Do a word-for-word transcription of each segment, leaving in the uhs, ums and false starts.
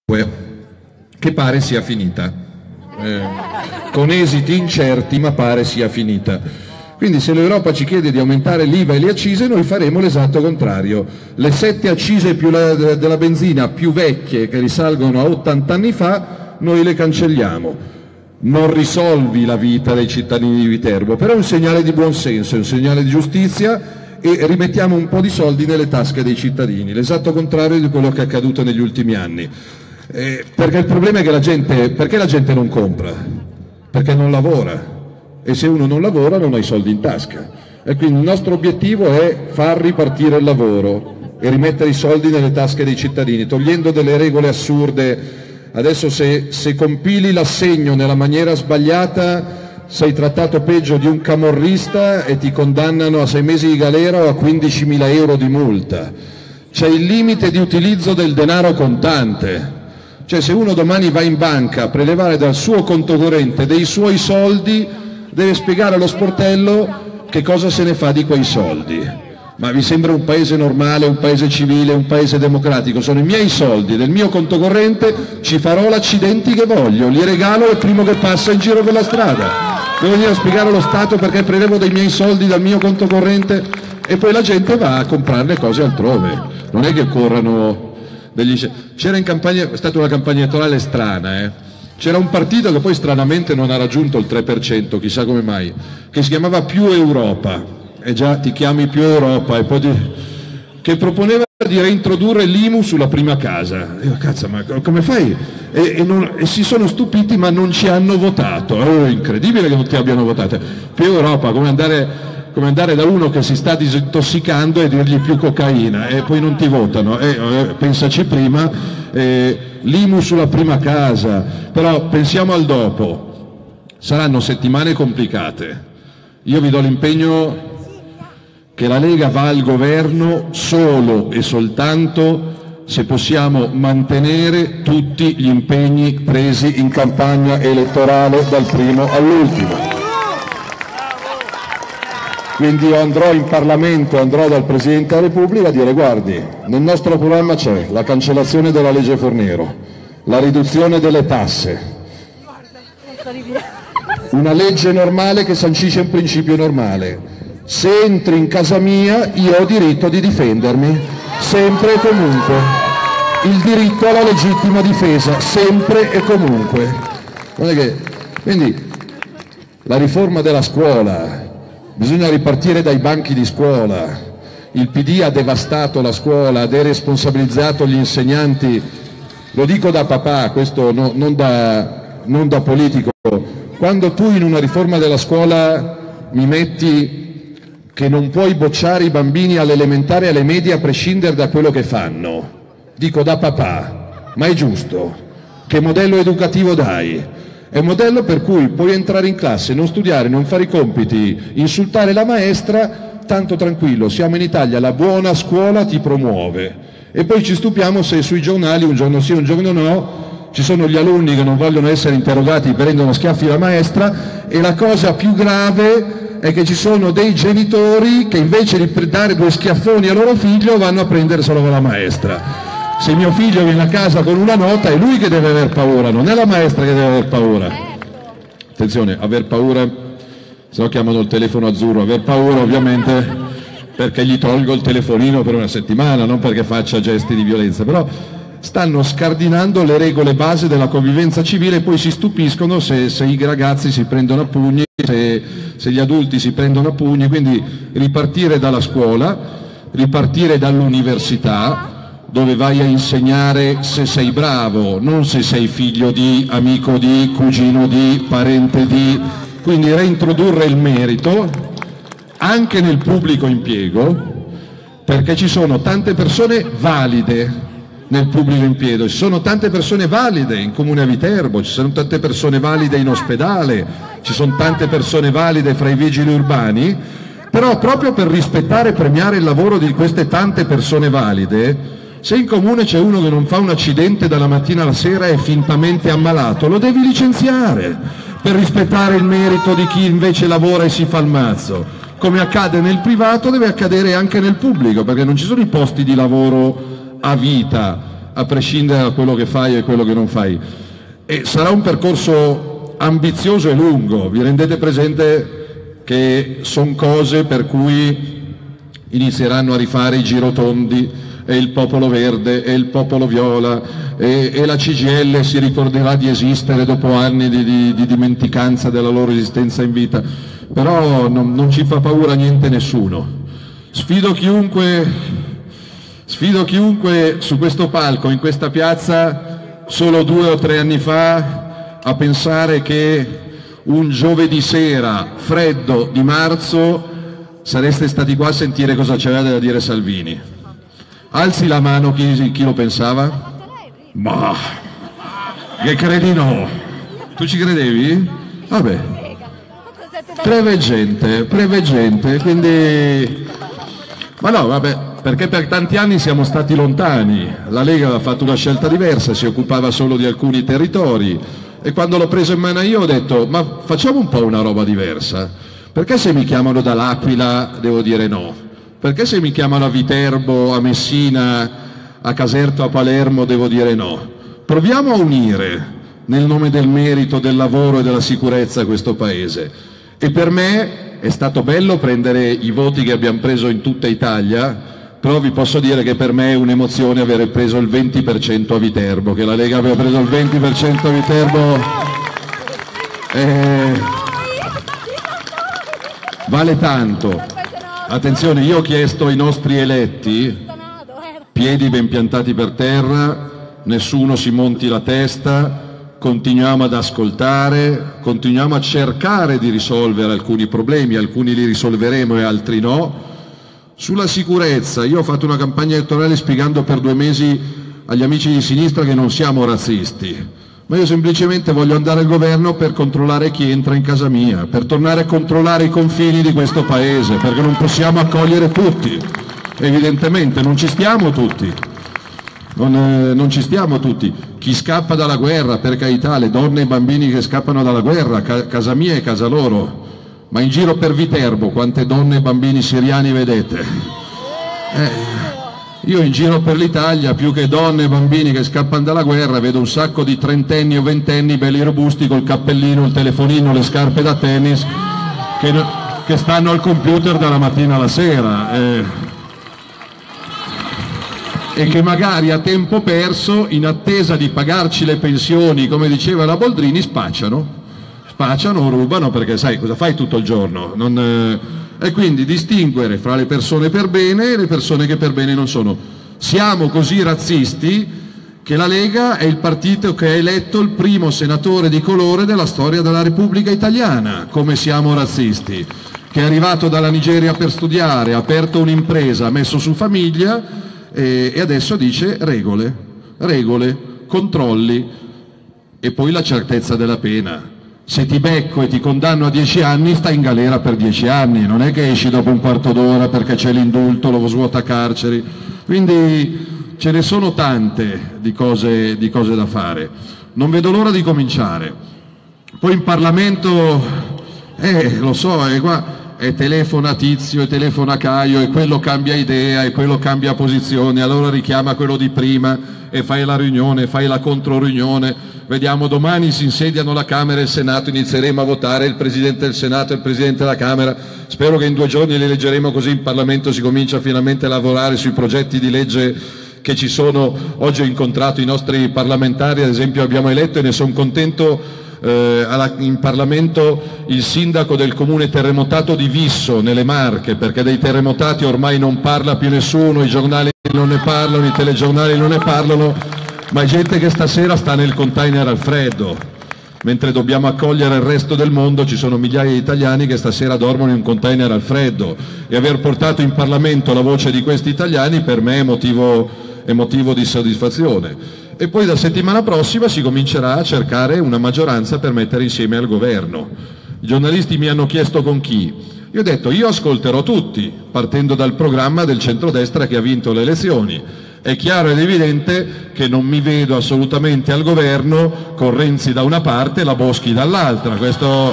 che pare sia finita, eh, con esiti incerti, ma pare sia finita. Quindi se l'Europa ci chiede di aumentare l'I V A e le accise, noi faremo l'esatto contrario. Le sette accise più la, della benzina più vecchie, che risalgono a ottanta anni fa, noi le cancelliamo. Non risolvi la vita dei cittadini di Viterbo, però è un segnale di buonsenso, è un segnale di giustizia, e rimettiamo un po' di soldi nelle tasche dei cittadini, l'esatto contrario di quello che è accaduto negli ultimi anni. Eh, perché il problema è che la gente, perché la gente non compra? Perché non lavora, e se uno non lavora non ha i soldi in tasca, e quindi il nostro obiettivo è far ripartire il lavoro e rimettere i soldi nelle tasche dei cittadini, togliendo delle regole assurde. Adesso se, se compili l'assegno nella maniera sbagliata sei trattato peggio di un camorrista e ti condannano a sei mesi di galera o a quindicimila euro di multa. C'è il limite di utilizzo del denaro contante, cioè se uno domani va in banca a prelevare dal suo conto corrente dei suoi soldi deve spiegare allo sportello che cosa se ne fa di quei soldi. Ma vi sembra un paese normale, un paese civile, un paese democratico? Sono i miei soldi, del mio conto corrente, ci farò l'accidenti che voglio, li regalo al primo che passa in giro per la strada. Devo venire a spiegare allo Stato perché prelevo dei miei soldi dal mio conto corrente e poi la gente va a comprare le cose altrove. Non è che corrano degli... C'era in campagna, è stata una campagna elettorale strana, eh? C'era un partito che poi stranamente non ha raggiunto il tre per cento, chissà come mai, che si chiamava Più Europa. E già ti chiami Più Europa, e poi ti... che proponeva di reintrodurre l'I M U sulla prima casa. E io, cazzo, ma come fai? E, e, non... e si sono stupiti, ma non ci hanno votato. È incredibile che non ti abbiano votato. Più Europa, come andare, come andare da uno che si sta disintossicando e dirgli più cocaina, e poi non ti votano. E, eh, pensaci prima, eh, l'I M U sulla prima casa. Però pensiamo al dopo. Saranno settimane complicate. Io vi do l'impegno che la Lega va al governo solo e soltanto se possiamo mantenere tutti gli impegni presi in campagna elettorale dal primo all'ultimo. Quindi io andrò in Parlamento, andrò dal Presidente della Repubblica a dire: guardi, nel nostro programma c'è la cancellazione della legge Fornero, la riduzione delle tasse, una legge normale che sancisce un principio normale. Se entri in casa mia io ho diritto di difendermi, sempre e comunque. Il diritto alla legittima difesa, sempre e comunque. Non è che... Quindi la riforma della scuola, bisogna ripartire dai banchi di scuola. Il P D ha devastato la scuola, ha deresponsabilizzato gli insegnanti. Lo dico da papà, questo no, non, da, non da politico. Quando tu in una riforma della scuola mi metti che non puoi bocciare i bambini all'elementare e alle medie a prescindere da quello che fanno, dico da papà, ma è giusto? Che modello educativo dai? È un modello per cui puoi entrare in classe, non studiare, non fare i compiti, insultare la maestra, tanto tranquillo, siamo in Italia, la buona scuola ti promuove. E poi ci stupiamo se sui giornali un giorno sì, un giorno no, ci sono gli alunni che non vogliono essere interrogati, prendono schiaffi la maestra, e la cosa più grave è che ci sono dei genitori che invece di dare due schiaffoni al loro figlio vanno a prendere solo con la maestra. Se mio figlio viene a casa con una nota è lui che deve aver paura, non è la maestra che deve aver paura. Attenzione, aver paura, se no chiamano il telefono azzurro, aver paura ovviamente perché gli tolgo il telefonino per una settimana, non perché faccia gesti di violenza, però stanno scardinando le regole base della convivenza civile e poi si stupiscono se, se i ragazzi si prendono a pugni, se, se gli adulti si prendono a pugni. Quindi ripartire dalla scuola, ripartire dall'università, dove vai a insegnare se sei bravo, non se sei figlio di, amico di, cugino di, parente di. Quindi reintrodurre il merito anche nel pubblico impiego, perché ci sono tante persone valide nel pubblico impiego, ci sono tante persone valide in Comune a Viterbo, ci sono tante persone valide in ospedale, ci sono tante persone valide fra i vigili urbani, però proprio per rispettare e premiare il lavoro di queste tante persone valide, se in comune c'è uno che non fa un accidente dalla mattina alla sera e è fintamente ammalato, lo devi licenziare per rispettare il merito di chi invece lavora e si fa il mazzo. Come accade nel privato deve accadere anche nel pubblico, perché non ci sono i posti di lavoro a vita, a prescindere da quello che fai e quello che non fai. E sarà un percorso ambizioso e lungo, vi rendete presente che sono cose per cui inizieranno a rifare i girotondi e il popolo verde e il popolo viola e, e la C G I L si ricorderà di esistere dopo anni di, di, di dimenticanza della loro esistenza in vita, però non, non ci fa paura niente nessuno. Sfido chiunque, sfido chiunque su questo palco, in questa piazza, solo due o tre anni fa, a pensare che un giovedì sera freddo di marzo sareste stati qua a sentire cosa c'era da dire Salvini. Alzi la mano chi, chi lo pensava? Ma che credi no? Tu ci credevi? Vabbè. Preveggente, preveggente, quindi... Ma no, vabbè, perché per tanti anni siamo stati lontani. La Lega aveva fatto una scelta diversa, si occupava solo di alcuni territori e quando l'ho preso in mano io ho detto ma facciamo un po' una roba diversa. Perché se mi chiamano dall'Aquila devo dire no? Perché se mi chiamano a Viterbo, a Messina, a Caserta, a Palermo devo dire no? Proviamo a unire nel nome del merito, del lavoro e della sicurezza questo Paese. E per me è stato bello prendere i voti che abbiamo preso in tutta Italia, però vi posso dire che per me è un'emozione avere preso il venti per cento a Viterbo, che la Lega aveva preso il venti per cento a Viterbo. Eh, vale tanto. Attenzione, io ho chiesto ai nostri eletti, piedi ben piantati per terra, nessuno si monti la testa, continuiamo ad ascoltare, continuiamo a cercare di risolvere alcuni problemi, alcuni li risolveremo e altri no. Sulla sicurezza, io ho fatto una campagna elettorale spiegando per due mesi agli amici di sinistra che non siamo razzisti, ma io semplicemente voglio andare al governo per controllare chi entra in casa mia, per tornare a controllare i confini di questo Paese, perché non possiamo accogliere tutti, evidentemente non ci stiamo tutti. Non, eh, non ci stiamo tutti. Chi scappa dalla guerra, per carità, le donne e i bambini che scappano dalla guerra, ca casa mia e casa loro, ma in giro per Viterbo quante donne e bambini siriani vedete? Eh, io in giro per l'Italia, più che donne e bambini che scappano dalla guerra, vedo un sacco di trentenni o ventenni belli robusti col cappellino, il telefonino, le scarpe da tennis, che, che stanno al computer dalla mattina alla sera. Eh, e che magari a tempo perso, in attesa di pagarci le pensioni, come diceva la Boldrini, spacciano, spacciano, rubano, perché sai cosa fai tutto il giorno? Non, eh, e quindi distinguere fra le persone per bene e le persone che per bene non sono. Siamo così razzisti che la Lega è il partito che ha eletto il primo senatore di colore della storia della Repubblica Italiana, come siamo razzisti, che è arrivato dalla Nigeria per studiare, ha aperto un'impresa, ha messo su famiglia, e adesso dice regole, regole, controlli e poi la certezza della pena. Se ti becco e ti condanno a dieci anni stai in galera per dieci anni, non è che esci dopo un quarto d'ora perché c'è l'indulto, lo svuota carceri. Quindi ce ne sono tante di cose, di cose da fare. Non vedo l'ora di cominciare. Poi in Parlamento, eh, lo so, è qua... e telefona Tizio e telefona Caio e quello cambia idea e quello cambia posizione, allora richiama quello di prima e fai la riunione, fai la controriunione, vediamo domani si insediano la Camera e il Senato, inizieremo a votare il Presidente del Senato e il Presidente della Camera, spero che in due giorni li leggeremo così in Parlamento si comincia finalmente a lavorare sui progetti di legge che ci sono. Oggi ho incontrato i nostri parlamentari, ad esempio abbiamo eletto e ne sono contento Eh, in Parlamento il sindaco del comune terremotato di Visso nelle Marche, perché dei terremotati ormai non parla più nessuno, i giornali non ne parlano, i telegiornali non ne parlano, ma è gente che stasera sta nel container al freddo, mentre dobbiamo accogliere il resto del mondo. Ci sono migliaia di italiani che stasera dormono in un container al freddo e aver portato in Parlamento la voce di questi italiani per me è motivo, è motivo di soddisfazione. E poi da settimana prossima si comincerà a cercare una maggioranza per mettere insieme al governo. I giornalisti mi hanno chiesto con chi. Io ho detto io ascolterò tutti, partendo dal programma del centrodestra che ha vinto le elezioni. È chiaro ed evidente che non mi vedo assolutamente al governo con Renzi da una parte e la Boschi dall'altra. Questo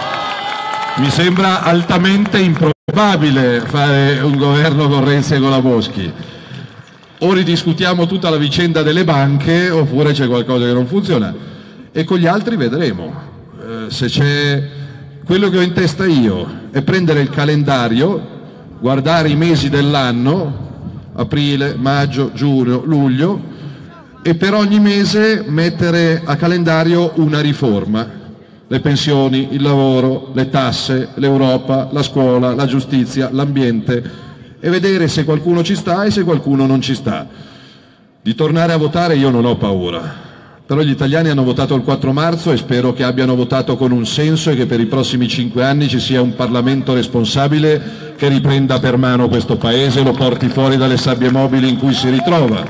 mi sembra altamente improbabile, fare un governo con Renzi e con la Boschi. o ridiscutiamo tutta la vicenda delle banche oppure c'è qualcosa che non funziona, e con gli altri vedremo. Eh, se c'è quello che ho in testa io è prendere il calendario, guardare i mesi dell'anno, aprile, maggio, giugno, luglio, e per ogni mese mettere a calendario una riforma: le pensioni, il lavoro, le tasse, l'Europa, la scuola, la giustizia, l'ambiente, e vedere se qualcuno ci sta e se qualcuno non ci sta. Di tornare a votare io non ho paura, però gli italiani hanno votato il quattro marzo e spero che abbiano votato con un senso e che per i prossimi cinque anni ci sia un Parlamento responsabile che riprenda per mano questo Paese e lo porti fuori dalle sabbie mobili in cui si ritrova.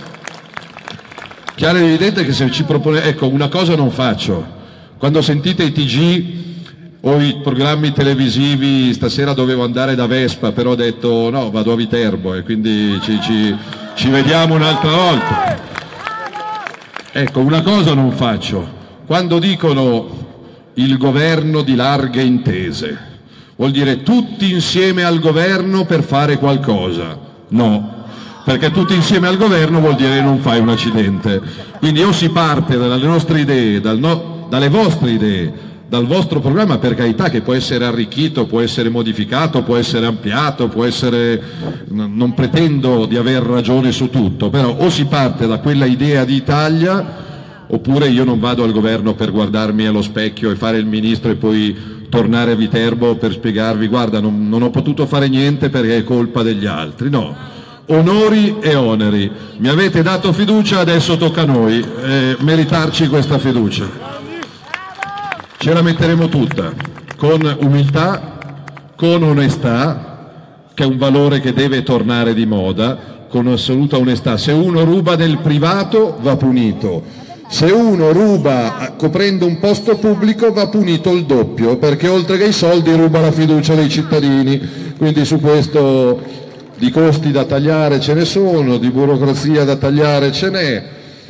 Chiaro ed evidente che se ci propone... Ecco, una cosa non faccio. Quando sentite i T G o i programmi televisivi, stasera dovevo andare da Vespa, però ho detto no, vado a Viterbo e quindi ci, ci, ci vediamo un'altra volta. Ecco, una cosa non faccio. Quando dicono il governo di larghe intese, vuol dire tutti insieme al governo per fare qualcosa. No, perché tutti insieme al governo vuol dire non fai un accidente. Quindi o si parte dalle nostre idee, dal no, dalle vostre idee, dal vostro programma, per carità, che può essere arricchito, può essere modificato, può essere ampliato, può essere... non pretendo di aver ragione su tutto, però o si parte da quella idea di Italia, oppure io non vado al governo per guardarmi allo specchio e fare il ministro e poi tornare a Viterbo per spiegarvi guarda non, non ho potuto fare niente perché è colpa degli altri. No, onori e oneri, mi avete dato fiducia, adesso tocca a noi eh, meritarci questa fiducia. Ce la metteremo tutta, con umiltà, con onestà, che è un valore che deve tornare di moda, con assoluta onestà. Se uno ruba nel privato va punito, se uno ruba coprendo un posto pubblico va punito il doppio, perché oltre che i soldi ruba la fiducia dei cittadini. Quindi su questo di costi da tagliare ce ne sono, di burocrazia da tagliare ce n'è,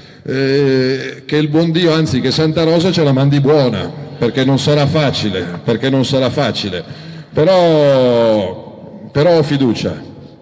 eh, che il buon Dio, anzi che Santa Rosa ce la mandi buona, perché non sarà facile, perché non sarà facile, però, però ho fiducia,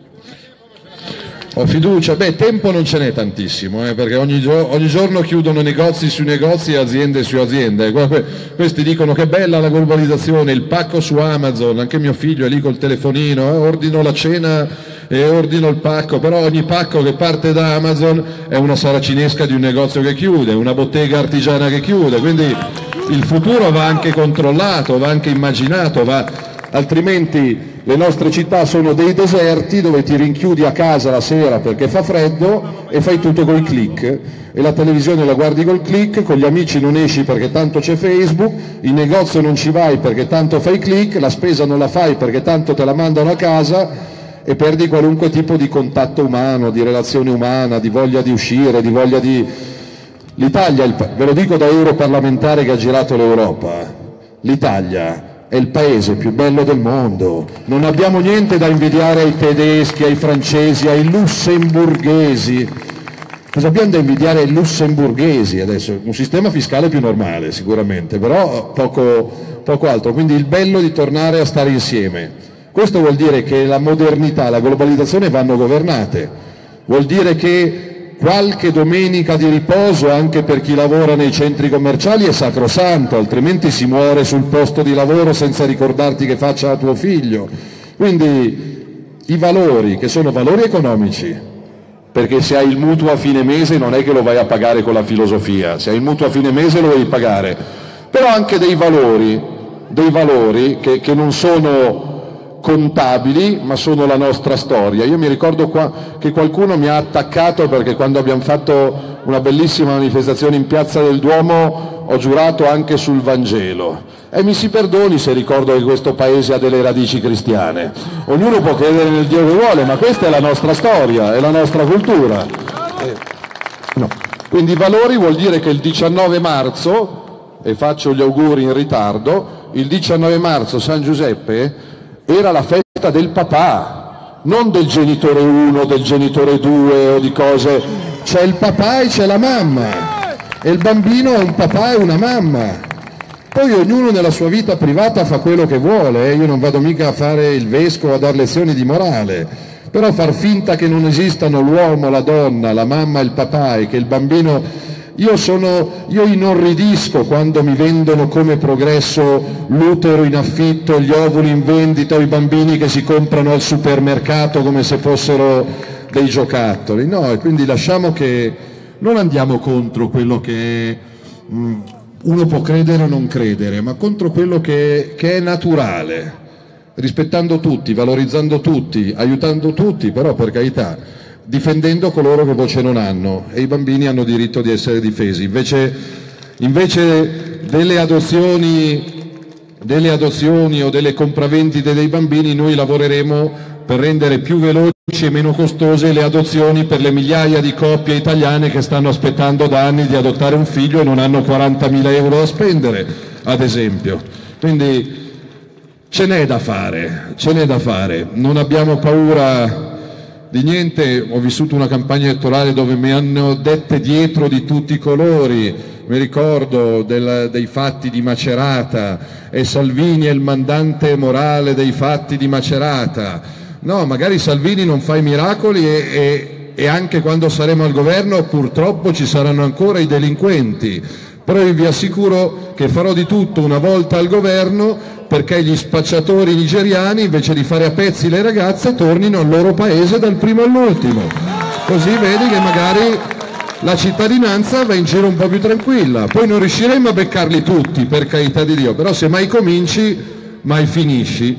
ho fiducia, beh tempo non ce n'è tantissimo, eh, perché ogni, gio ogni giorno chiudono negozi su negozi e aziende su aziende, questi dicono che bella la globalizzazione, il pacco su Amazon, anche mio figlio è lì col telefonino, eh, ordino la cena e ordino il pacco, però ogni pacco che parte da Amazon è una saracinesca di un negozio che chiude, una bottega artigiana che chiude, quindi il futuro va anche controllato, va anche immaginato, va... altrimenti le nostre città sono dei deserti dove ti rinchiudi a casa la sera perché fa freddo e fai tutto col click, e la televisione la guardi col click, con gli amici non esci perché tanto c'è Facebook, in negozio non ci vai perché tanto fai click, la spesa non la fai perché tanto te la mandano a casa, e perdi qualunque tipo di contatto umano, di relazione umana, di voglia di uscire, di voglia di... L'Italia, ve lo dico da europarlamentare che ha girato l'Europa, l'Italia è il paese più bello del mondo, non abbiamo niente da invidiare ai tedeschi, ai francesi, ai lussemburghesi. Cosa abbiamo da invidiare ai lussemburghesi adesso? Un sistema fiscale più normale sicuramente, però poco, poco altro, quindi il bello di tornare a stare insieme. Questo vuol dire che la modernità, la globalizzazione vanno governate, vuol dire che qualche domenica di riposo anche per chi lavora nei centri commerciali è sacrosanto, altrimenti si muore sul posto di lavoro senza ricordarti che faccia a tuo figlio. Quindi i valori, che sono valori economici, perché se hai il mutuo a fine mese non è che lo vai a pagare con la filosofia, se hai il mutuo a fine mese lo devi pagare, però anche dei valori, dei valori che, che non sono contabili ma sono la nostra storia. Io mi ricordo qua che qualcuno mi ha attaccato perché quando abbiamo fatto una bellissima manifestazione in Piazza del Duomo ho giurato anche sul Vangelo, e mi si perdoni se ricordo che questo paese ha delle radici cristiane, ognuno può credere nel Dio che vuole, ma questa è la nostra storia, è la nostra cultura. Eh, no. Quindi valori vuol dire che il diciannove marzo, e faccio gli auguri in ritardo, il diciannove marzo San Giuseppe era la festa del papà, non del genitore uno, del genitore due o di cose. C'è il papà e c'è la mamma, e il bambino è un papà e una mamma. Poi ognuno nella sua vita privata fa quello che vuole, eh? Io non vado mica a fare il vescovo a dar lezioni di morale, Però far finta che non esistano l'uomo, la donna, la mamma e il papà e che il bambino... Io, sono, io inorridisco quando mi vendono come progresso l'utero in affitto, gli ovuli in vendita o i bambini che si comprano al supermercato come se fossero dei giocattoli. No, e quindi lasciamo che non andiamo contro quello che mh, uno può credere o non credere, ma contro quello che, che è naturale, rispettando tutti, valorizzando tutti, aiutando tutti, però per carità, difendendo coloro che voce non hanno, e i bambini hanno diritto di essere difesi. Invece, invece delle adozioni, delle adozioni o delle compravendite dei bambini, noi lavoreremo per rendere più veloci e meno costose le adozioni per le migliaia di coppie italiane che stanno aspettando da anni di adottare un figlio e non hanno quarantamila euro da spendere, ad esempio. Quindi ce n'è da fare, ce n'è da fare, non abbiamo paura di niente. Ho vissuto una campagna elettorale dove mi hanno dette dietro di tutti i colori, mi ricordo del, dei fatti di Macerata, e Salvini è il mandante morale dei fatti di Macerata. No, magari Salvini non fa i miracoli e, e, e anche quando saremo al governo purtroppo ci saranno ancora i delinquenti, però io vi assicuro che farò di tutto una volta al governo perché gli spacciatori nigeriani, invece di fare a pezzi le ragazze, tornino al loro paese dal primo all'ultimo. Così vedi che magari la cittadinanza va in giro un po' più tranquilla. Poi non riusciremo a beccarli tutti, per carità di Dio, però se mai cominci, mai finisci.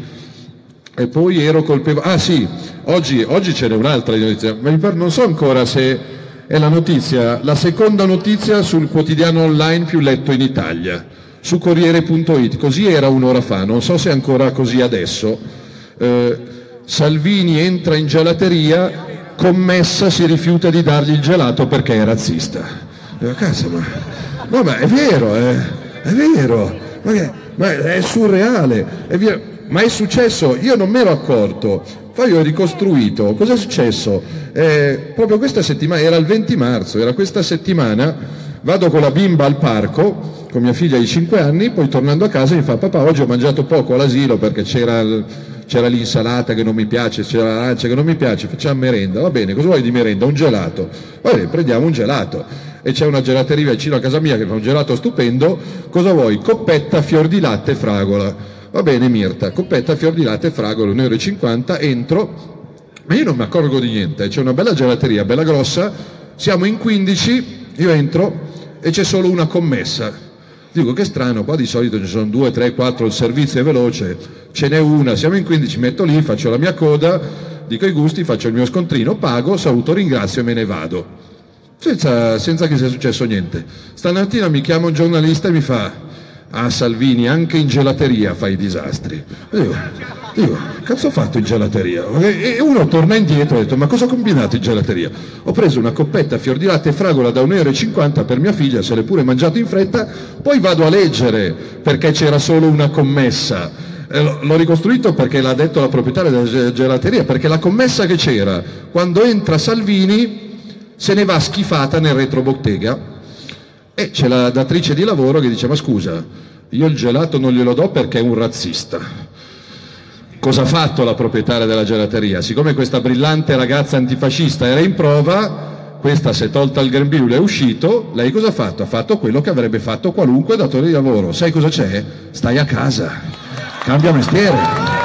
E poi ero colpevole... Ah sì, oggi, oggi ce n'è un'altra notizia, ma non so ancora se è la notizia, la seconda notizia sul quotidiano online più letto in Italia, su Corriere punto it, così era un'ora fa, non so se è ancora così adesso. eh, Salvini entra in gelateria, commessa si rifiuta di dargli il gelato perché è razzista. Eh, cazzo, ma... No, ma è vero, eh, è vero, ma, che... ma è surreale, è vero. Ma è successo, io non mi ero accorto, poi ho ricostruito, cosa è successo? Eh, proprio questa settimana, era il venti marzo, era questa settimana, vado con la bimba al parco, con mia figlia di cinque anni, poi tornando a casa mi fa: papà, oggi ho mangiato poco all'asilo perché c'era c'era l'insalata che non mi piace, c'era l'arancia che non mi piace, facciamo merenda. Va bene, cosa vuoi di merenda? Un gelato. Va bene, prendiamo un gelato. E c'è una gelateria vicino a casa mia che fa un gelato stupendo. Cosa vuoi? Coppetta, fior di latte e fragola. Va bene Mirta, coppetta, fior di latte e fragola, un euro e cinquanta, entro, ma io non mi accorgo di niente, c'è una bella gelateria, bella grossa, siamo in quindici, io entro e c'è solo una commessa. Dico, che strano, qua di solito ci sono due, tre, quattro, il servizio è veloce, ce n'è una, siamo in quindici, metto lì, faccio la mia coda, dico i gusti, faccio il mio scontrino, pago, saluto, ringrazio e me ne vado, senza, senza che sia successo niente. Stamattina mi chiama un giornalista e mi fa: ah, Salvini, anche in gelateria fai disastri. E dico, dico, cazzo ho fatto in gelateria? E uno torna indietro e ha detto: ma cosa ho combinato in gelateria? Ho preso una coppetta fior di latte e fragola da un euro e cinquanta per mia figlia, se l'è pure mangiato in fretta, poi vado a leggere perché c'era solo una commessa. L'ho ricostruito perché l'ha detto la proprietaria della gelateria, perché la commessa che c'era, quando entra Salvini, se ne va schifata nel retrobottega. E c'è la datrice di lavoro che dice: ma scusa, io il gelato non glielo do perché è un razzista. Cosa ha fatto la proprietaria della gelateria? Siccome questa brillante ragazza antifascista era in prova, questa si è tolta il grembiule, è uscito, lei cosa ha fatto? Ha fatto quello che avrebbe fatto qualunque datore di lavoro. Sai cosa c'è? Stai a casa, cambia mestiere,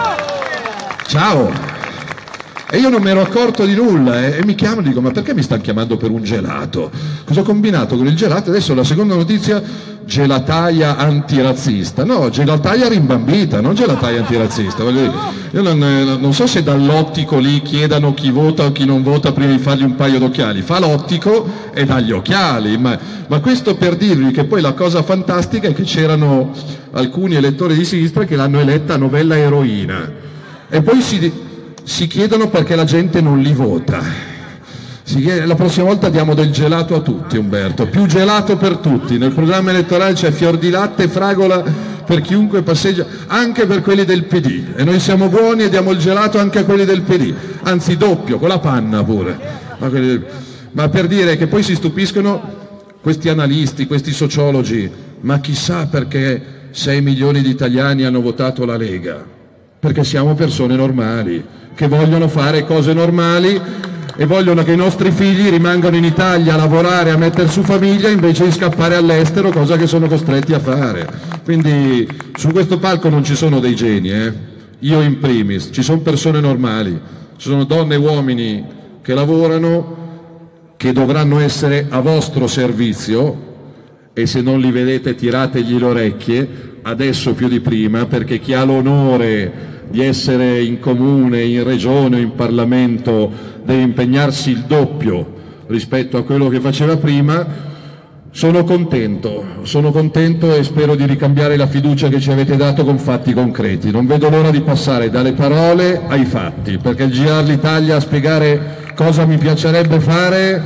ciao. E io non mi ero accorto di nulla, eh, e mi chiamano e dico: ma perché mi stanno chiamando per un gelato? Cosa ho combinato con il gelato? Adesso la seconda notizia: gelataia antirazzista. No, gelataia rimbambita, non gelataia antirazzista. Voglio dire, io non, non so se dall'ottico lì chiedano chi vota o chi non vota prima di fargli un paio d'occhiali. Fa l'ottico e dà gli occhiali, ma, ma questo per dirvi che poi la cosa fantastica è che c'erano alcuni elettori di sinistra che l'hanno eletta novella eroina e poi si... si chiedono perché la gente non li vota. Si chiede, la prossima volta diamo del gelato a tutti, Umberto, più gelato per tutti. Nel programma elettorale c'è fior di latte e fragola per chiunque passeggia, anche per quelli del P D, e noi siamo buoni e diamo il gelato anche a quelli del P D, anzi doppio, con la panna pure. Ma, quelli... ma per dire che poi si stupiscono questi analisti, questi sociologi: ma chissà perché sei milioni di italiani hanno votato la Lega. Perché siamo persone normali, che vogliono fare cose normali e vogliono che i nostri figli rimangano in Italia a lavorare, a mettere su famiglia invece di scappare all'estero, cosa che sono costretti a fare. Quindi su questo palco non ci sono dei geni, eh? Io in primis, ci sono persone normali, ci sono donne e uomini che lavorano, che dovranno essere a vostro servizio, e se non li vedete tirategli le orecchie, adesso più di prima, perché chi ha l'onore di essere in comune, in regione, in Parlamento, deve impegnarsi il doppio rispetto a quello che faceva prima. Sono contento, sono contento e spero di ricambiare la fiducia che ci avete dato con fatti concreti. Non vedo l'ora di passare dalle parole ai fatti, perché girare l'Italia a spiegare cosa mi piacerebbe fare,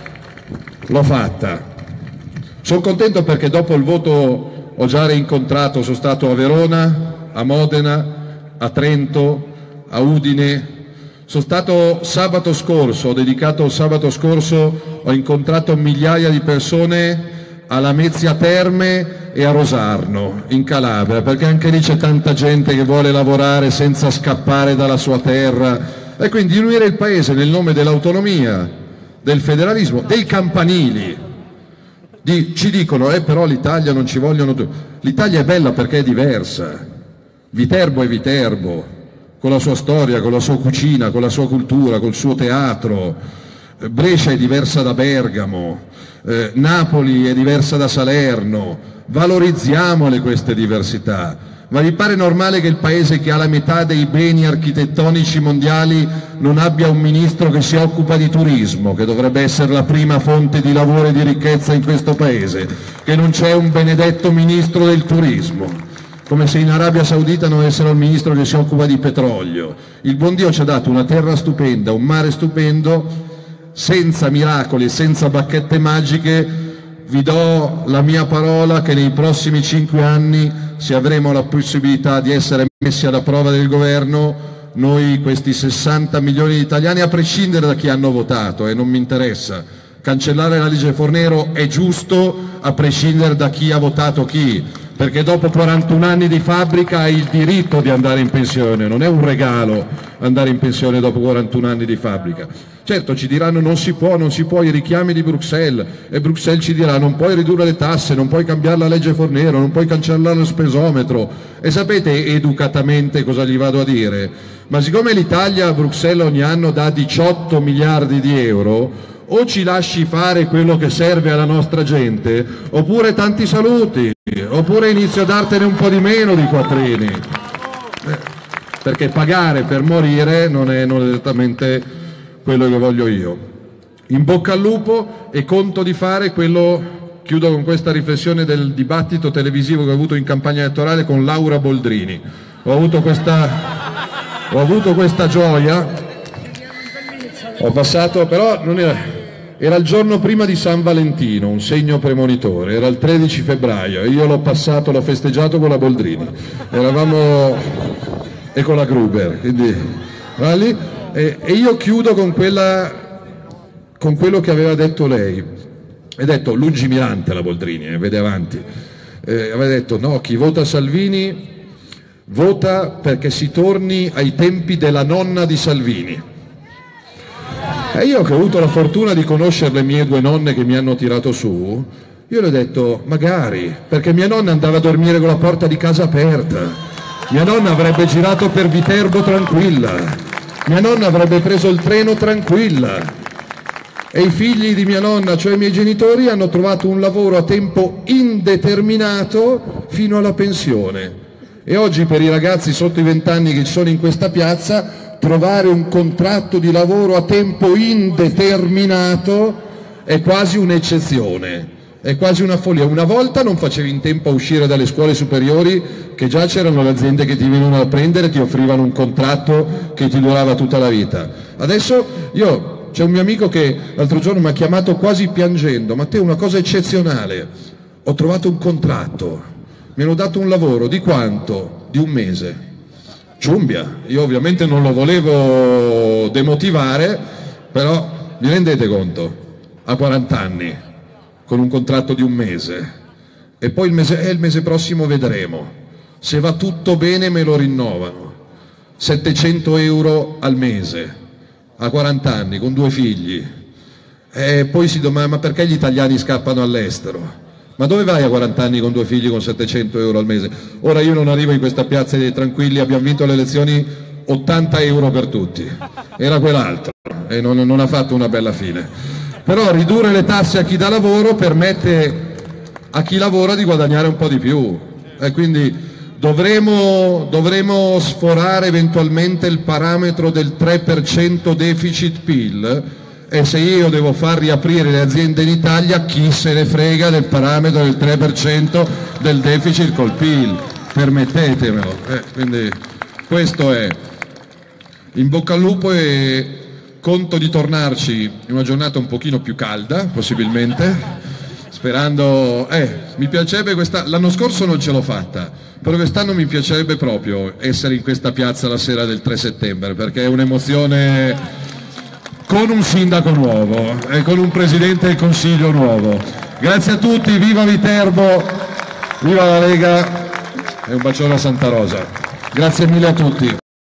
l'ho fatta. Sono contento perché dopo il voto ho già rincontrato, sono stato a Verona, a Modena, a Trento, a Udine. Sono stato sabato scorso, ho dedicato sabato scorso, ho incontrato migliaia di persone a Lamezia Terme e a Rosarno, in Calabria, perché anche lì c'è tanta gente che vuole lavorare senza scappare dalla sua terra, e quindi unire il paese nel nome dell'autonomia, del federalismo, dei campanili. Di, ci dicono, eh però l'Italia non ci vogliono... L'Italia è bella perché è diversa. Viterbo è Viterbo, con la sua storia, con la sua cucina, con la sua cultura, col suo teatro. Brescia è diversa da Bergamo, eh, Napoli è diversa da Salerno. Valorizziamole queste diversità. Ma vi pare normale che il paese che ha la metà dei beni architettonici mondiali non abbia un ministro che si occupa di turismo, che dovrebbe essere la prima fonte di lavoro e di ricchezza in questo paese? Che non c'è un benedetto ministro del turismo? Come se in Arabia Saudita non avessero il ministro che si occupa di petrolio. Il buon Dio ci ha dato una terra stupenda, un mare stupendo, senza miracoli e senza bacchette magiche. Vi do la mia parola che nei prossimi cinque anni, se avremo la possibilità di essere messi alla prova del governo, noi questi sessanta milioni di italiani, a prescindere da chi hanno votato, e eh, non mi interessa, cancellare la legge Fornero è giusto a prescindere da chi ha votato chi, perché dopo quarantuno anni di fabbrica hai il diritto di andare in pensione, non è un regalo andare in pensione dopo quarantuno anni di fabbrica. Certo, ci diranno non si può, non si può, i richiami di Bruxelles, e Bruxelles ci dirà non puoi ridurre le tasse, non puoi cambiare la legge Fornero, non puoi cancellare lo spesometro. E sapete educatamente cosa gli vado a dire? Ma siccome l'Italia a Bruxelles ogni anno dà diciotto miliardi di euro, o ci lasci fare quello che serve alla nostra gente, oppure tanti saluti, oppure inizio a dartene un po' di meno di quattrini. Eh, perché pagare per morire non è, non è esattamente quello che voglio io. In bocca al lupo, e conto di fare quello, chiudo con questa riflessione del dibattito televisivo che ho avuto in campagna elettorale con Laura Boldrini. Ho avuto questa, ho avuto questa gioia, ho passato, però non era, era il giorno prima di San Valentino, un segno premonitore, era il tredici febbraio, e io l'ho passato, l'ho festeggiato con la Boldrini, eravamo, e con la Gruber, quindi va lì. E io chiudo con, quella, con quello che aveva detto lei. Ha detto, lungimirante la Boldrini, eh, vede avanti. Eh, aveva detto, no, chi vota Salvini vota perché si torni ai tempi della nonna di Salvini. E io, che ho avuto la fortuna di conoscere le mie due nonne che mi hanno tirato su, io le ho detto, magari, perché mia nonna andava a dormire con la porta di casa aperta. Mia nonna avrebbe girato per Viterbo tranquilla. Mia nonna avrebbe preso il treno tranquilla, e i figli di mia nonna, cioè i miei genitori, hanno trovato un lavoro a tempo indeterminato fino alla pensione. E oggi per i ragazzi sotto i vent'anni che ci sono in questa piazza, trovare un contratto di lavoro a tempo indeterminato è quasi un'eccezione, è quasi una follia. Una volta non facevi in tempo a uscire dalle scuole superiori, che già c'erano le aziende che ti venivano a prendere, ti offrivano un contratto che ti durava tutta la vita. Adesso io, c'è un mio amico che l'altro giorno mi ha chiamato quasi piangendo, Matteo, una cosa eccezionale, ho trovato un contratto, mi hanno dato un lavoro, di quanto? Di un mese. Ciumbia, io ovviamente non lo volevo demotivare, però vi rendete conto? A quaranta anni, con un contratto di un mese, e poi il mese, eh, il mese prossimo vedremo, se va tutto bene me lo rinnovano. settecento euro al mese, a quaranta anni, con due figli, e poi si domanda ma perché gli italiani scappano all'estero? Ma dove vai a quaranta anni con due figli con settecento euro al mese? Ora io non arrivo in questa piazza dei tranquilli, abbiamo vinto le elezioni, ottanta euro per tutti, era quell'altro e non, non ha fatto una bella fine. Però ridurre le tasse a chi dà lavoro permette a chi lavora di guadagnare un po' di più, e quindi dovremo, dovremo sforare eventualmente il parametro del tre per cento deficit P I L, e se io devo far riaprire le aziende in Italia, chi se ne frega del parametro del tre per cento del deficit col P I L, permettetemelo. Eh, quindi questo è. In bocca al lupo, e conto di tornarci in una giornata un pochino più calda, possibilmente, sperando. Eh, mi piacerebbe questa. L'anno scorso non ce l'ho fatta, però quest'anno mi piacerebbe proprio essere in questa piazza la sera del tre settembre, perché è un'emozione, con un sindaco nuovo e con un presidente del Consiglio nuovo. Grazie a tutti, viva Viterbo, viva la Lega e un bacione a Santa Rosa. Grazie mille a tutti.